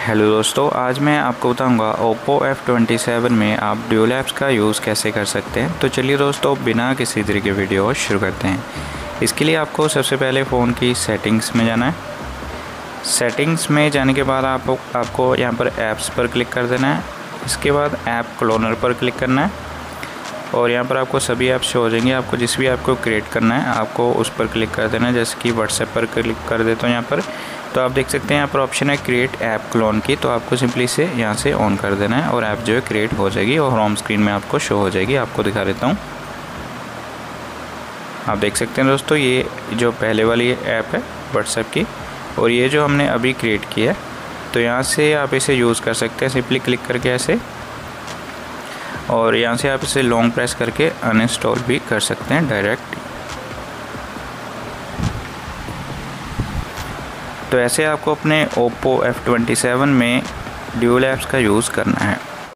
Hello दोस्तों, आज मैं आपको बताऊंगा Oppo F27 में आप ड्यूल ऐप्स का यूज़ कैसे कर सकते हैं। तो चलिए दोस्तों, बिना किसी तरह के वीडियो शुरू करते हैं। इसके लिए आपको सबसे पहले फ़ोन की सेटिंग्स में जाना है। सेटिंग्स में जाने के बाद आपको यहाँ पर ऐप्स पर क्लिक कर देना है। इसके बाद ऐप क्लोनर पर क्लिक करना है और यहाँ पर आपको सभी ऐप्स शो हो जाएंगे। आपको जिस भी ऐप को क्रिएट करना है आपको उस पर क्लिक कर देना है। जैसे कि व्हाट्सएप पर क्लिक कर देता हूँ यहाँ पर, तो आप देख सकते हैं यहाँ पर ऑप्शन है क्रिएट ऐप क्लोन की। तो आपको सिंपली से यहाँ से ऑन कर देना है और ऐप जो है क्रिएट हो जाएगी और होम स्क्रीन में आपको शो हो जाएगी। आपको दिखा देता हूँ, आप देख सकते हैं दोस्तों, ये जो पहले वाली ऐप है व्हाट्सएप की और ये जो हमने अभी क्रिएट की है, तो यहाँ से आप इसे यूज़ कर सकते हैं सिंपली क्लिक करके ऐसे, और यहाँ से आप इसे लॉन्ग प्रेस करके अनइंस्टॉल भी कर सकते हैं डायरेक्ट। तो ऐसे आपको अपने Oppo F27 में ड्यूल ऐप्स का यूज़ करना है।